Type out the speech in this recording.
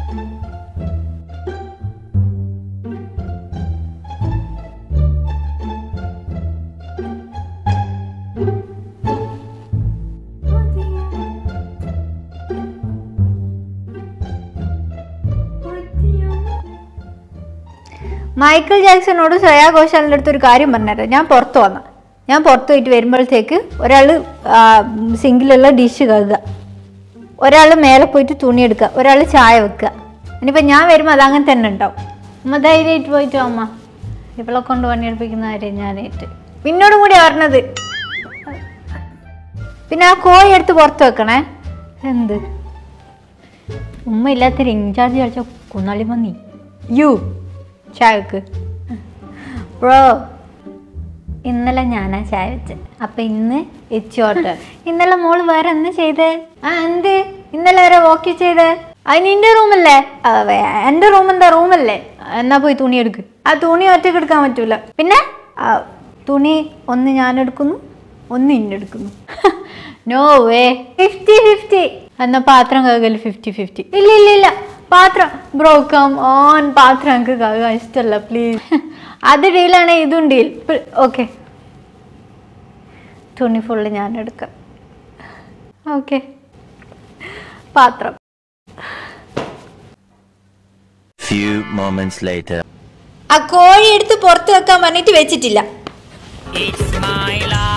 Michael ജാക്സനോട് Shreya ഘോഷാലിൻ്റെ അടുത്തൊരു കാര്യം പറഞ്ഞുതരാം. ഞാൻ പുറത്ത് പോയിട്ട് വരുമ്പോഴത്തേക്ക് ഒരാൾ സിങ്കിലുള്ള ഡിഷ് കഴുകുക, ഒരാൾ മേലെ പോയിട്ട് തുണി എടുക്കുക, ഒരാൾ ചായ വെക്കുക. ഇനിയിപ്പോൾ ഞാൻ വരുമ്പോൾ അതങ്ങനെ തന്നെ ഉണ്ടാവും. അമ്മ ധൈര്യമായിട്ട് പോയിട്ട് അമ്മ ഇവളെ കൊണ്ട് പണിയെടുപ്പിക്കുന്ന കാര്യം ഞാനായിട്ട് പിന്നോടും കൂടി പറഞ്ഞത്. പിന്നെ ആ കോഴി എടുത്ത് പുറത്ത് വെക്കണേ. എന്ത് ഉമ്മ ഇല്ലാത്തൊരു ഇൻചാർജ് കളിച്ച കുന്നാളി മന്നി യു ചായ വെക്ക് ബ്രോ. ഇന്നലെ ഞാനാ ചായ വെച്ചത്, അപ്പം ഇന്ന് ഇച്ചോട്ട്. ഇന്നലെ മോള് വേറെ എന്ത് ചെയ്തേ? എന്ത് ഇന്നലെ വരെ വോക്കി ചെയ്തേ? അത് നിന്റെ റൂമല്ലേ? എൻ്റെ റൂം എന്താ റൂമല്ലേ? എന്നാ പോയി തുണി എടുക്ക്. ആ തുണി ഒറ്റയ്ക്ക് എടുക്കാൻ പറ്റൂല. പിന്നെ തുണി ഒന്ന് ഞാനെടുക്കുന്നു, ഒന്ന് ഇന്നെടുക്കുന്നു. No way. 50-50. എന്നാ പാത്രം കഴുകല് 50-50. ഇല്ല പാത്രം ബ്രോ കം ഓൺ. പാത്രം എനിക്ക് കഴുകാൻ ഇഷ്ടമല്ല പ്ലീസ്. അത് ഡീലാണ്, ഇതും ഡീൽ. ഓക്കെ, തുണി ഫുള്ള് ഞാൻ എടുക്കാം. ഓക്കെ, പാത്രം. ആ കോഴി എടുത്ത് പുറത്ത് വെക്കാൻ പറഞ്ഞിട്ട് വെച്ചിട്ടില്ല.